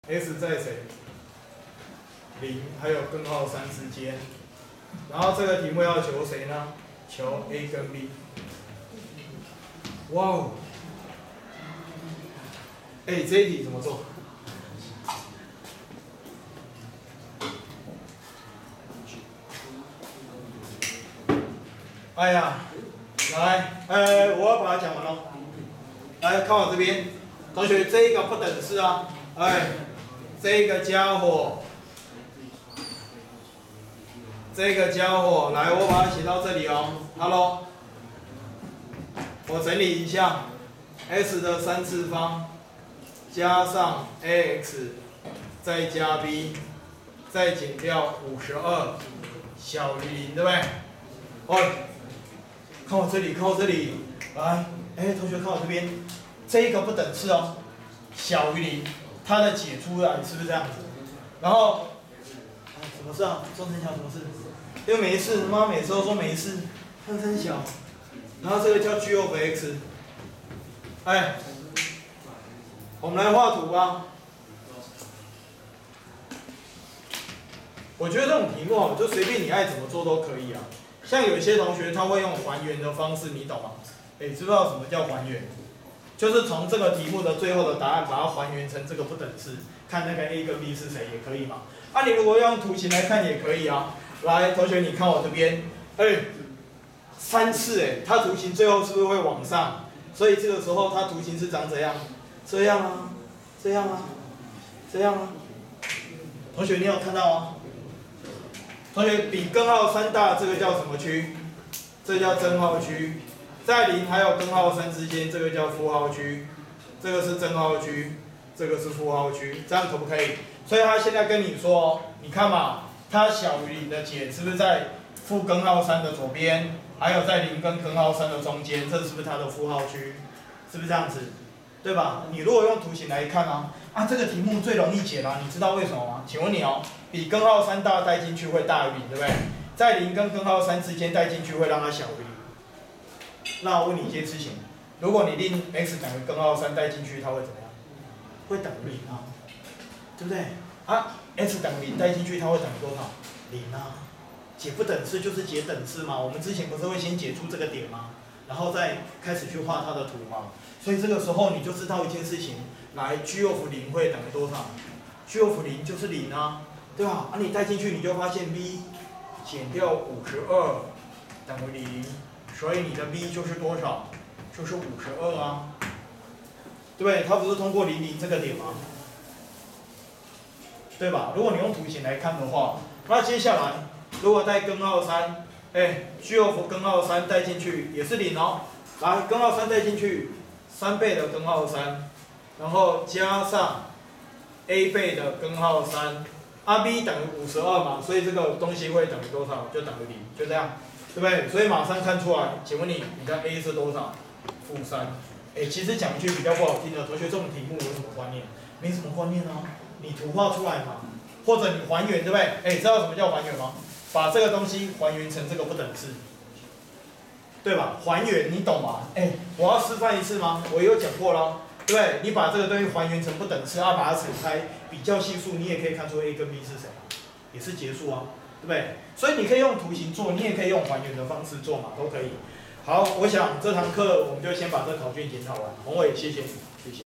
S 在谁0还有根号3之间，然后这个题目要求谁呢？求 A 跟 B。哇哦！哎，这一题怎么做？哎呀，来，我要把它讲完了。来看我这边，同学，这一个不等式啊，这个家伙，来，我把它写到这里哦。Hello， 我整理一下 ，s 的3次方加上 ax 再加 b 再减掉52小于0，对不对？看我这里，来，同学看我这边，这一个不等式哦，小于0，它的解出来是不是这样子？然后，什么事啊？钟成小什么事？又没事，妈每次都说没事，看真小。然后这个叫 g of x， 我们来画图吧。我觉得这种题目哦，就随便你爱怎么做都可以啊。像有些同学他会用还原的方式，你懂吗？知不知道什么叫还原？就是从这个题目的最后的答案把它还原成这个不等式，看那个 A 跟 B 是谁也可以嘛。啊，你如果用图形来看也可以啊。来，同学你看我这边，3次它图形最后是不是会往上？所以这个时候它图形是长怎样？这样啊，这样啊，这样啊。同学你有看到吗？同学比根号3大，这个叫什么区？这叫真号区。在0还有根号3之间，这个叫负号区。这个是真号区，这个是负号区，这样可不可以？所以他现在跟你说，你看嘛，它小于0的解是不是在负根号3的左边？还有在0跟根号3的中间，这是不是它的负号区？是不是这样子？对吧？你如果用图形来看啊，这个题目最容易解了，你知道为什么吗？请问你哦，比根号3大带进去会大于0，对不对？在0跟根号3之间带进去会让它小于0。那我问你一件事情，如果你令 x 等于根号3带进去，它会怎么样？会等于0啊，对不对？x 等于0带进去，它会等于多少？0啊。解不等式就是解等式嘛，我们之前不是会先解出这个点吗？然后再开始去画它的图嘛。所以这个时候你就知道一件事情，来 g of 0会等于多少 ？g of 0就是0啊，对吧？你带进去你就发现 b 减掉52等于0，所以你的 b 就是多少？就是52啊，对不对？它不是通过00这个点吗？对吧？如果你用图形来看的话，那接下来如果带根号3，g of 根号3带进去也是0哦。来，根号3带进去，3倍的根号3，然后加上 a 倍的根号3，b 等于52嘛，所以这个东西会等于多少？就等于0，就这样，对不对？所以马上看出来，请问你看 a 是多少？负3。其实讲一句比较不好听的，同学这种题目有什么观念？没什么观念啊，你图画出来嘛，或者你还原，对不对？知道什么叫还原吗？把这个东西还原成这个不等式，对吧？还原你懂吗？我要示范一次吗？我也有讲过了，对不对？你把这个东西还原成不等式，把它扯开，比较系数，你也可以看出 A 跟 B 是谁，也是结束啊，对不对？所以你可以用图形做，你也可以用还原的方式做嘛，都可以。好，我想这堂课我们就先把这考卷检讨完。宏伟，谢谢你。